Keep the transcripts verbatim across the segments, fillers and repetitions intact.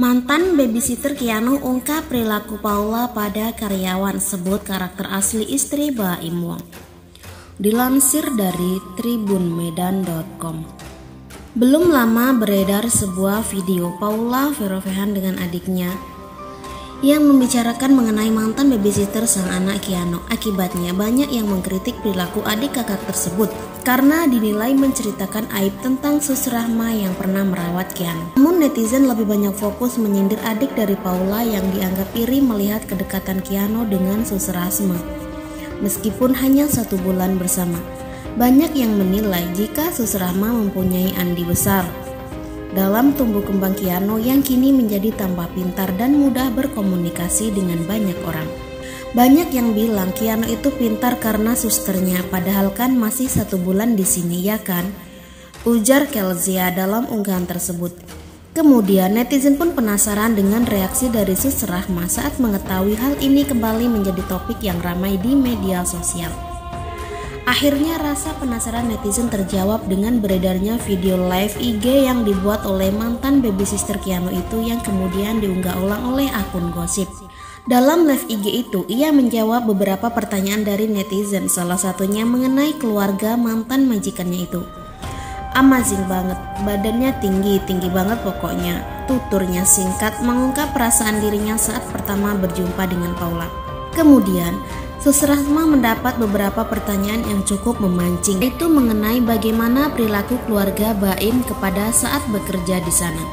Mantan babysitter Keanu ungkap perilaku Paula pada karyawan, sebut karakter asli istri Baim Wong. Dilansir dari tribun medan titik com. Belum lama beredar sebuah video Paula Verhoeven dengan adiknya yang membicarakan mengenai mantan babysitter sang anak Keanu. Akibatnya banyak yang mengkritik perilaku adik kakak tersebut karena dinilai menceritakan aib tentang Sus Rahma yang pernah merawat Keanu. Namun netizen lebih banyak fokus menyindir adik dari Paula yang dianggap iri melihat kedekatan Keanu dengan Sus Rahma. Meskipun hanya satu bulan bersama, banyak yang menilai jika Sus Rahma mempunyai andi besar dalam tumbuh kembang Keanu yang kini menjadi tambah pintar dan mudah berkomunikasi dengan banyak orang. Banyak yang bilang Keanu itu pintar karena susternya, padahal kan masih satu bulan di sini, ya kan? Ujar Kelzia dalam unggahan tersebut. Kemudian netizen pun penasaran dengan reaksi dari Sus Rahma saat mengetahui hal ini kembali menjadi topik yang ramai di media sosial. Akhirnya rasa penasaran netizen terjawab dengan beredarnya video live I G yang dibuat oleh mantan babysitter Keanu itu yang kemudian diunggah ulang oleh akun gosip. Dalam live I G itu, ia menjawab beberapa pertanyaan dari netizen, salah satunya mengenai keluarga mantan majikannya itu. Amazing banget, badannya tinggi, tinggi banget pokoknya. Tuturnya singkat mengungkap perasaan dirinya saat pertama berjumpa dengan Paula. Kemudian, Sus Rahma mendapat beberapa pertanyaan yang cukup memancing, yaitu mengenai bagaimana perilaku keluarga Baim kepada saat bekerja di sana.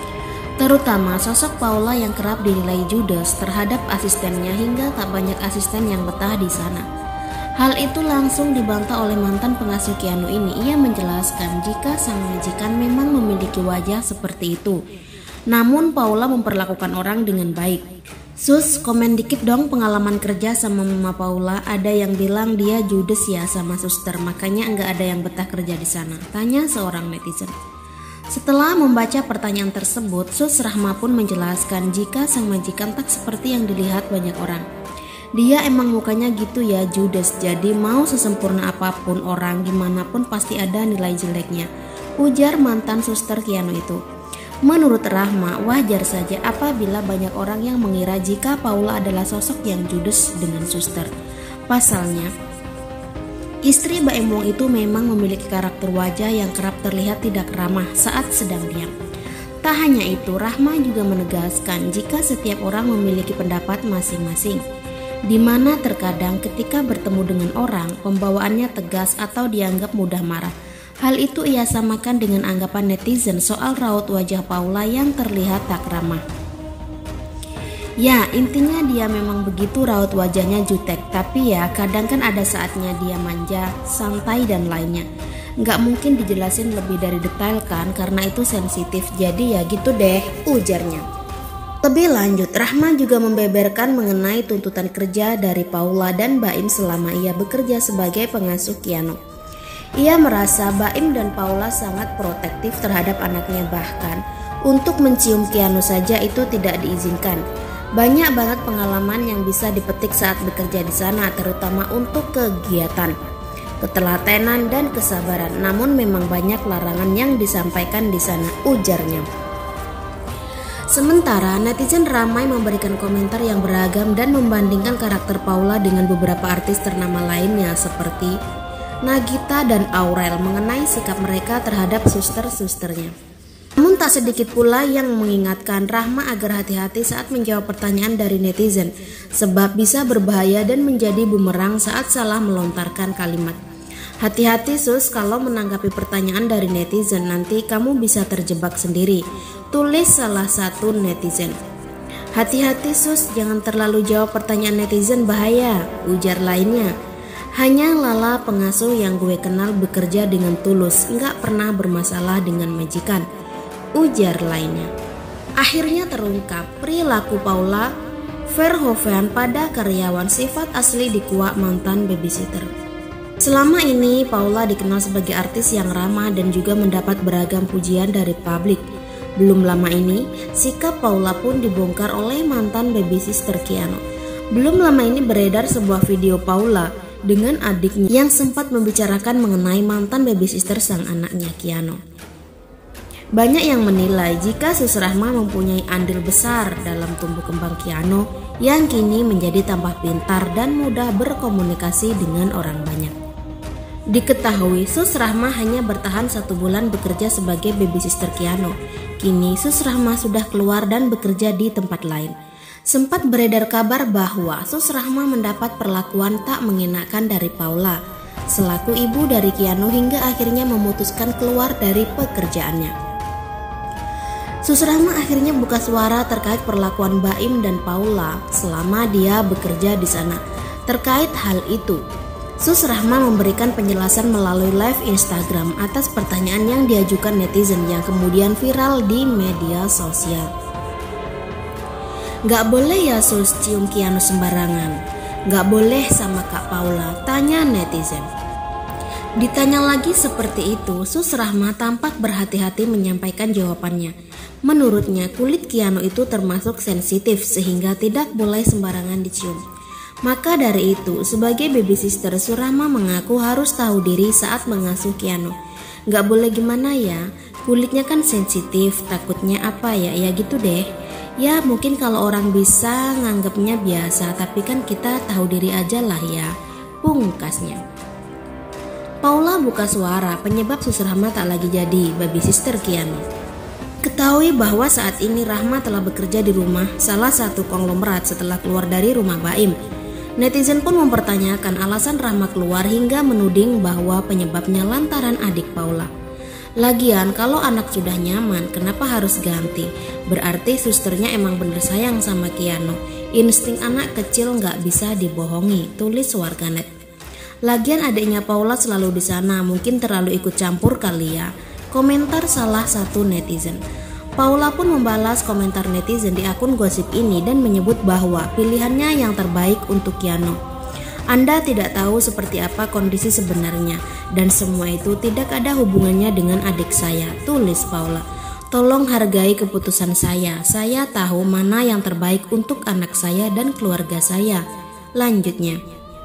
Terutama sosok Paula yang kerap dinilai judes terhadap asistennya hingga tak banyak asisten yang betah di sana. Hal itu langsung dibantah oleh mantan pengasuh Keanu ini. Ia menjelaskan jika sang majikan memang memiliki wajah seperti itu, namun Paula memperlakukan orang dengan baik. Sus, komen dikit dong pengalaman kerja sama Mama Paula. Ada yang bilang dia judes ya sama suster, makanya nggak ada yang betah kerja di sana, tanya seorang netizen. Setelah membaca pertanyaan tersebut, Sus Rahma pun menjelaskan jika sang majikan tak seperti yang dilihat banyak orang. Dia emang mukanya gitu ya, judes, jadi mau sesempurna apapun orang gimana pun pasti ada nilai jeleknya, ujar mantan suster Keanu itu. Menurut Rahma, wajar saja apabila banyak orang yang mengira jika Paula adalah sosok yang judes dengan suster. Pasalnya, istri Baim Wong itu memang memiliki karakter wajah yang kerap terlihat tidak ramah saat sedang diam. Tak hanya itu, Rahma juga menegaskan jika setiap orang memiliki pendapat masing-masing, di mana terkadang ketika bertemu dengan orang, pembawaannya tegas atau dianggap mudah marah. Hal itu ia samakan dengan anggapan netizen soal raut wajah Paula yang terlihat tak ramah. Ya, intinya dia memang begitu, raut wajahnya jutek, tapi ya kadang kan ada saatnya dia manja, santai dan lainnya. Nggak mungkin dijelasin lebih dari detail kan, karena itu sensitif, jadi ya gitu deh, ujarnya. Lebih lanjut, Rahma juga membeberkan mengenai tuntutan kerja dari Paula dan Baim selama ia bekerja sebagai pengasuh Keanu. Ia merasa Baim dan Paula sangat protektif terhadap anaknya, bahkan untuk mencium Keanu saja itu tidak diizinkan. Banyak banget pengalaman yang bisa dipetik saat bekerja di sana, terutama untuk kegiatan, ketelatenan dan kesabaran. Namun memang banyak larangan yang disampaikan di sana, ujarnya. Sementara netizen ramai memberikan komentar yang beragam dan membandingkan karakter Paula dengan beberapa artis ternama lainnya seperti Nagita dan Aurel mengenai sikap mereka terhadap suster-susternya. Namun tak sedikit pula yang mengingatkan Rahma agar hati-hati saat menjawab pertanyaan dari netizen, sebab bisa berbahaya dan menjadi bumerang saat salah melontarkan kalimat. Hati-hati Sus kalau menanggapi pertanyaan dari netizen, nanti kamu bisa terjebak sendiri, tulis salah satu netizen. Hati-hati Sus, jangan terlalu jawab pertanyaan netizen, bahaya, ujar lainnya. Hanya Lala pengasuh yang gue kenal bekerja dengan tulus, nggak pernah bermasalah dengan majikan, ujar lainnya. Akhirnya terungkap perilaku Paula Verhoeven pada karyawan, sifat asli dikuak mantan babysitter. Selama ini Paula dikenal sebagai artis yang ramah dan juga mendapat beragam pujian dari publik. Belum lama ini, sikap Paula pun dibongkar oleh mantan babysitter Keanu. Belum lama ini beredar sebuah video Paula dengan adiknya yang sempat membicarakan mengenai mantan babysitter sang anaknya Keanu. Banyak yang menilai jika Sus Rahma mempunyai andil besar dalam tumbuh kembang Keanu yang kini menjadi tambah pintar dan mudah berkomunikasi dengan orang banyak. Diketahui Sus Rahma hanya bertahan satu bulan bekerja sebagai baby sister Keanu. Kini Sus Rahma sudah keluar dan bekerja di tempat lain. Sempat beredar kabar bahwa Sus Rahma mendapat perlakuan tak mengenakan dari Paula selaku ibu dari Keanu hingga akhirnya memutuskan keluar dari pekerjaannya. Sus Rahma akhirnya buka suara terkait perlakuan Baim dan Paula selama dia bekerja di sana. Terkait hal itu, Sus Rahma memberikan penjelasan melalui live Instagram atas pertanyaan yang diajukan netizen yang kemudian viral di media sosial. Gak boleh ya Sus cium Keanu sembarangan? Gak boleh sama Kak Paula? Tanya netizen. Ditanya lagi seperti itu, Sus Rahma tampak berhati-hati menyampaikan jawabannya. Menurutnya kulit Keanu itu termasuk sensitif sehingga tidak boleh sembarangan dicium. Maka dari itu sebagai baby sister Sus Rahma mengaku harus tahu diri saat mengasuh Keanu. Gak boleh gimana ya, kulitnya kan sensitif, takutnya apa ya, ya gitu deh. Ya mungkin kalau orang bisa nganggapnya biasa, tapi kan kita tahu diri aja lah ya, pungkasnya. Paula buka suara penyebab Sus Rahma tak lagi jadi baby sister Keanu. Ketahui bahwa saat ini Rahma telah bekerja di rumah salah satu konglomerat setelah keluar dari rumah Baim. Netizen pun mempertanyakan alasan Rahma keluar hingga menuding bahwa penyebabnya lantaran adik Paula. Lagian kalau anak sudah nyaman kenapa harus ganti? Berarti susternya emang bener sayang sama Keanu. Insting anak kecil nggak bisa dibohongi, tulis warganet. Lagian adiknya Paula selalu di sana, mungkin terlalu ikut campur kali ya, komentar salah satu netizen. Paula pun membalas komentar netizen di akun gosip ini dan menyebut bahwa pilihannya yang terbaik untuk Keanu. Anda tidak tahu seperti apa kondisi sebenarnya dan semua itu tidak ada hubungannya dengan adik saya, tulis Paula. Tolong hargai keputusan saya, saya tahu mana yang terbaik untuk anak saya dan keluarga saya, lanjutnya.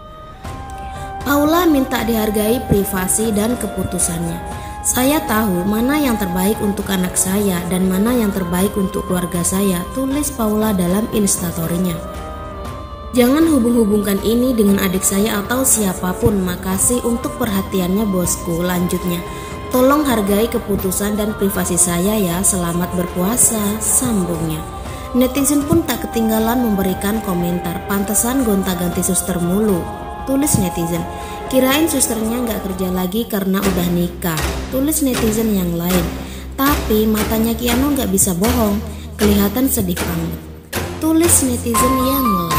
Paula minta dihargai privasi dan keputusannya. Saya tahu mana yang terbaik untuk anak saya dan mana yang terbaik untuk keluarga saya, tulis Paula dalam instastory-nya. Jangan hubung-hubungkan ini dengan adik saya atau siapapun, makasih untuk perhatiannya bosku, lanjutnya. Tolong hargai keputusan dan privasi saya ya, selamat berpuasa, sambungnya. Netizen pun tak ketinggalan memberikan komentar, pantesan gonta-ganti suster mulu, tulis netizen. Kirain susternya nggak kerja lagi karena udah nikah, tulis netizen yang lain. Tapi matanya Keanu nggak bisa bohong, kelihatan sedih banget, tulis netizen yang lain.